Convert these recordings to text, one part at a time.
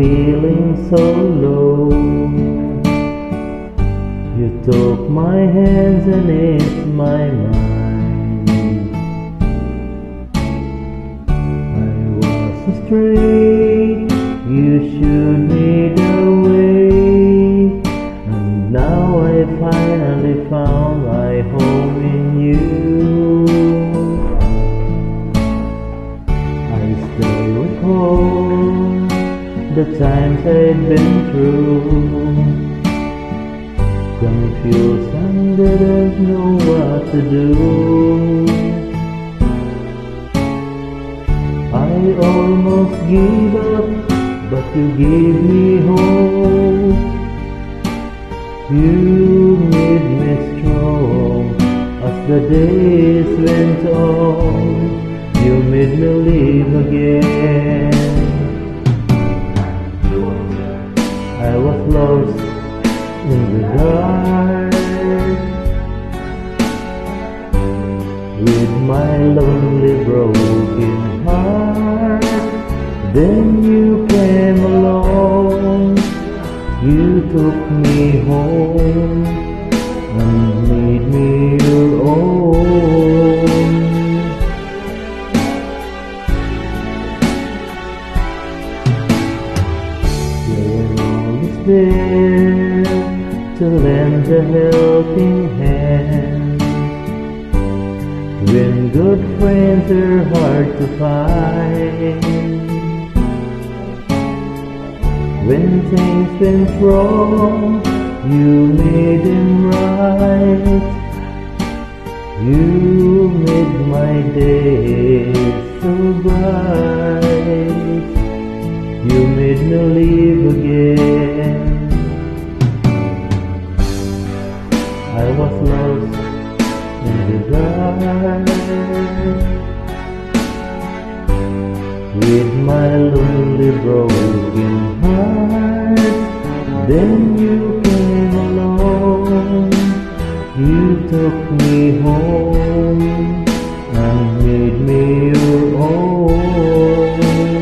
feeling so low. You took my hands and eased my mind. I was astray, you showed me the way, and now I finally found my home in you. I still recall the times I'd been through, confused and didn't know what to do. I almost gave up, but you gave me hope. You made me strong as the days went on. You made me live again. I was lost in the dark, with my lonely broken heart. Then you came along, you took me home and made me your own. You were always there to lend a helping hand, when good friends are hard to find. When things went wrong, you made them right. You made my days so bright. You made me live again. I was lost in the dark, with my lonely broken heart. Then you came along, you took me home and made me your own.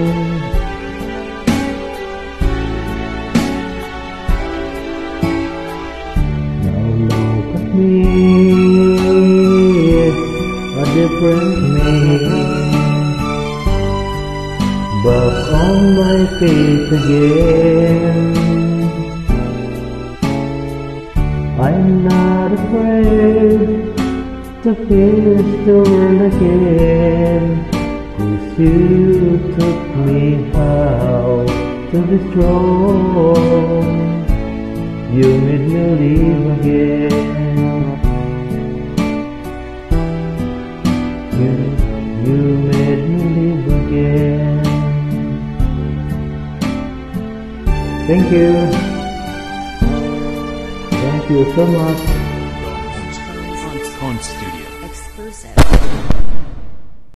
Now look at me, a different me, back on my feet again. I'm not afraid to face the world again, 'cause you took me how to be strong. You made me live again. You made me live again. Thank you. Thank you so much.